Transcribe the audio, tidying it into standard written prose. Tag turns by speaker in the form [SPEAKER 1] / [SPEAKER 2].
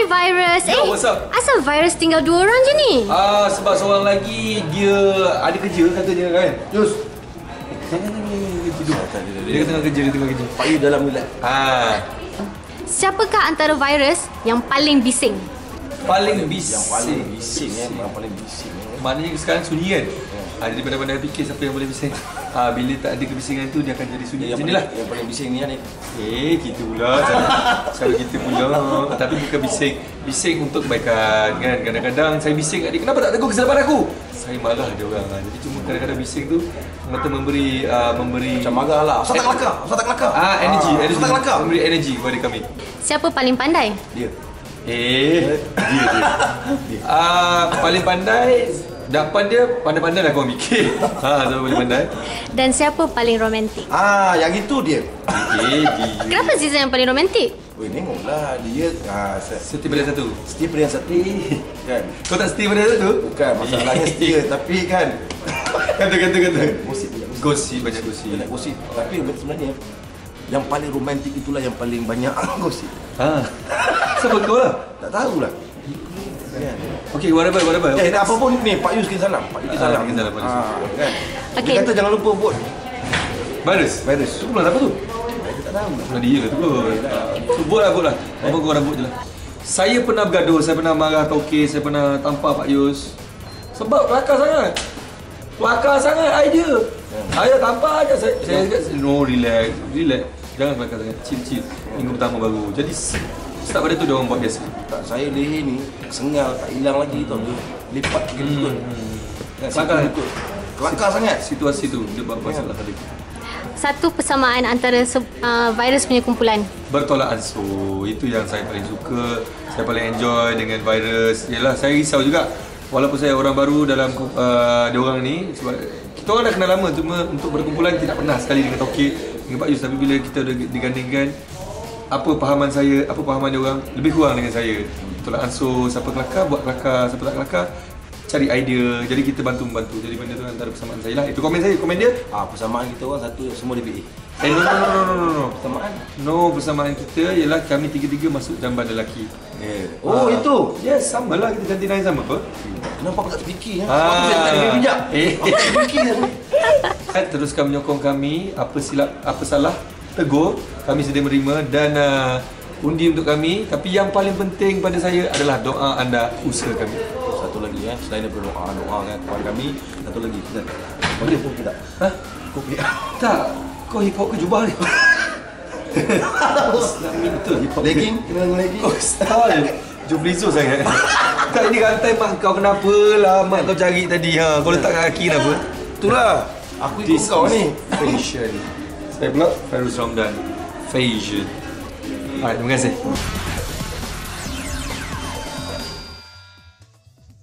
[SPEAKER 1] Virus.
[SPEAKER 2] What's up?
[SPEAKER 1] Asal Virus tinggal 2 orang je ni?
[SPEAKER 2] Sebab seorang lagi dia ada kerja katanya kan. Yus. Jangan tidur. Dia tengah kerja,
[SPEAKER 3] Pak Yu dalam bilik.
[SPEAKER 1] Siapakah antara Virus yang paling bising?
[SPEAKER 2] Paling bising.
[SPEAKER 3] Yang paling bising yang paling bising.
[SPEAKER 2] Maknanya sekarang sunyi kan? Jadi pandai-pandai fikir siapa yang boleh bising. Bila tak ada kebisingan tu dia akan jadi sunyi. Macam inilah.
[SPEAKER 3] Yang paling bising ni ni.
[SPEAKER 2] Gitu pula. Cara kita pula. Tapi bukan bising. Bising untuk kebaikan kan. Kadang-kadang saya bising kat dia, kenapa tak tegur kesilapan aku? Saya marah dia orang. Jadi cuma kadang-kadang bising tu mata memberi
[SPEAKER 3] Macam marah lah. Asal tak kelakar.
[SPEAKER 2] Energy.
[SPEAKER 3] Asal tak kelakar.
[SPEAKER 2] Memberi energy kepada kami.
[SPEAKER 1] Siapa paling pandai?
[SPEAKER 3] Dia.
[SPEAKER 2] Dia. Paling pandai. Depan dia pandai-pandai lah kau mikir. Siapa paling pandai?
[SPEAKER 1] Dan siapa paling romantik?
[SPEAKER 3] Yang itu dia.
[SPEAKER 2] Dia.
[SPEAKER 1] Kenapa Ziza yang paling romantik?
[SPEAKER 3] Weh, tengoklah dia.
[SPEAKER 2] Setia pada satu.
[SPEAKER 3] Setia pada yang satu. Kan?
[SPEAKER 2] Kau tak setia pada satu?
[SPEAKER 3] Bukan, masalahnya setia. Tapi kan.
[SPEAKER 2] Kata.
[SPEAKER 3] Gosip
[SPEAKER 2] Banyak
[SPEAKER 3] banyak.
[SPEAKER 2] gosip.
[SPEAKER 3] Banyak gosip. Tapi sebenarnya yang paling romantik itulah yang paling banyak gosip.
[SPEAKER 2] Siapa kau lah?
[SPEAKER 3] Tak tahulah.
[SPEAKER 2] Okay, whatever.
[SPEAKER 3] Apa pun ni Pak Yu sikit salam. Pak Yu sikit salam.
[SPEAKER 2] Sikit salam, Pak Yu.
[SPEAKER 3] Kan?
[SPEAKER 1] Okey.
[SPEAKER 3] Dia kata jangan lupa buat
[SPEAKER 2] Virus.
[SPEAKER 3] virus.
[SPEAKER 2] Tu pula apa tu?
[SPEAKER 3] Kita tak tahu.
[SPEAKER 2] Nah, dia lah tu. Buat lah. Apa kau orang buat je lah. Saya pernah bergaduh, saya pernah marah Tauke, saya pernah tampar Pak Yus. Sebab kelakar sangat idea. Saya tampar aja. Saya cakap, no, relax. Jangan kelakar sangat. Chill. Minggu pertama baru. Jadi start pada tu dia orang buat biasa.
[SPEAKER 3] Tak, saya leher ni sengal tak hilang lagi tau. Dia lipat betul. Kelakar sangat.
[SPEAKER 2] Situasi tu dia buat masalah tadi.
[SPEAKER 1] Satu persamaan antara Virus punya kumpulan.
[SPEAKER 2] Bertolak ansur. Itu yang saya paling suka. Saya paling enjoy dengan Virus. Yalah, saya risau juga. Walaupun saya orang baru dalam diorang ni, sebab kita orang dah kenal lama, cuma untuk berkumpulan tidak pernah sekali dengan Tauke, dengan Pak Yus. Tapi bila kita dah digandingkan, apa pahaman saya, apa pahaman dia orang lebih kurang dengan saya. Tolak ansur, siapa kelakar buat kelakar, siapa tak kelakar cari idea. Jadi kita bantu-membantu. Jadi benda tu antara persamaan saya lah. Itu komen saya, komen dia.
[SPEAKER 3] Persamaan kita orang satu semua DBA.
[SPEAKER 2] No.
[SPEAKER 3] Persamaan?
[SPEAKER 2] No, persamaan kita ialah kami tiga-tiga masuk jamban lelaki.
[SPEAKER 3] Itu?
[SPEAKER 2] Yes, sama lah, kita ganti lain sama apa?
[SPEAKER 3] Kenapa aku tak terfikir? Sebab tu saya tak ada bijak. Aku tak terfikir.
[SPEAKER 2] Teruskan menyokong kami. Apa silap, apa salah, tegur. Kami sedia menerima dan undi untuk kami. Tapi yang paling penting pada saya adalah doa anda, usaha kami.
[SPEAKER 3] Satu lagi selain daripada doa kan kepada kami, satu lagi kita. Boleh pun kita. Kopi.
[SPEAKER 2] Tak. Kau hip hop ke jubah ni? Betul hip hop.
[SPEAKER 3] Legging, kena dengan legging.
[SPEAKER 2] Oh, style. Jufrizo sangat. Tak, ini rantai mak kau kenapa lah mak kau cari tadi kau letak kat kaki kenapa?
[SPEAKER 3] Itulah. Aku ikut kau ni.
[SPEAKER 2] Fashion. Saya pula Fairuz Ramdan. Fashion. Alright, terima kasih.